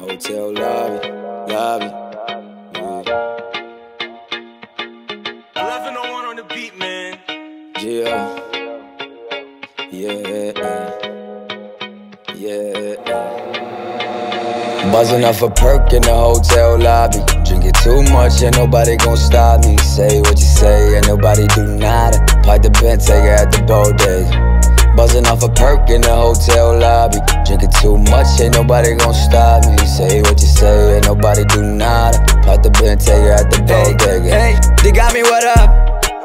Hotel lobby, lobby. Yeah. 1101 on the beat, man. Yeah. Buzzing off a perk in the hotel lobby. Drinking too much, ain't nobody gon' stop me. Say what you say, ain't nobody do nada. Park the Benz, take it at the bodega. Buzzing off a perk in the hotel lobby. Drinking too much, ain't nobody gon' stop me. Say what you say, ain't nobody do nada. Park the Benz, take it at the bodega. Hey, they got me, what up?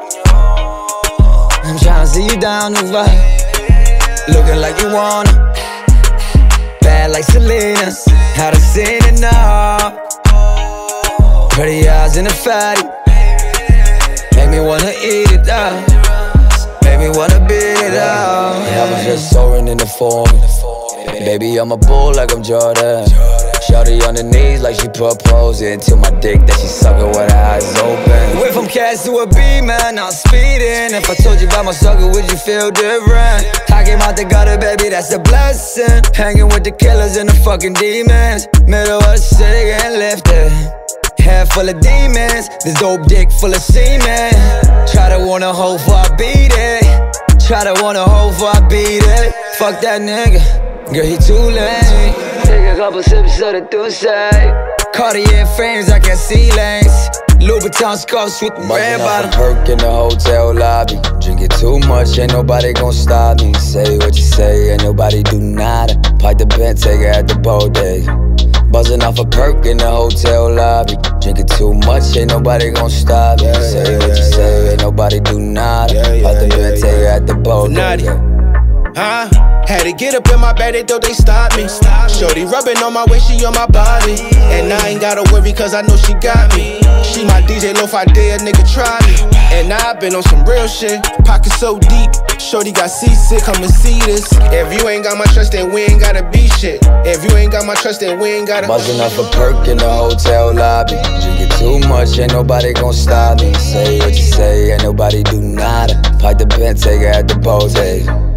I'm tryna see you down the vibe. Looking like you wanna. Bad like Selena. Had her seen it now. Pretty eyes in a fatty. Make me wanna eat it up. Make me wanna beat it up. I was just soaring in the form. Baby, I'm a bull like I'm Jordan. Shorty on the knees like she proposing to my dick that she suckin' with her eyes open. Went from cash to a B, man, I'm speeding. If I told you about my struggle, would you feel different? I came out the gutter, baby, that's a blessing. Hanging with the killers and the fucking demons. Middle of the city getting lifted. Head full of demons, this dope dick full of semen. Try to want a hoe before I beat it. Try to want a hoe before I beat it. Fuck that nigga, girl, he too lame. Take a couple sips of the Douce. Cartier frames, I can see lanes. Louboutin scarves with red bottom. Perk in the hotel lobby. Drinking too much, ain't nobody gon' stop me. Say what you say, ain't nobody do nada. Park the Benz, take it at the bodega. Buzzing off a perk in the hotel lobby. Drinking too much, ain't nobody gon' stop me. Say what you say, ain't nobody do nada. Park the Benz, take it at the bodega. Had to get up in my bed, they thought they stopped me. Shorty rubbing on my waist, she on my body. And I ain't gotta worry cause I know she got me. She my DJ, lo-fi dare, nigga try me. And now I been on some real shit. Pocket so deep, shorty got seasick, come and see this. If you ain't got my trust, then we ain't gotta be shit. If you ain't got my trust, then we ain't gotta. Buzzing off a perk in the hotel lobby. Drinking too much, ain't nobody gon' stop me. Say what you say, ain't nobody do nada. Park the Benz, take it at the bodega.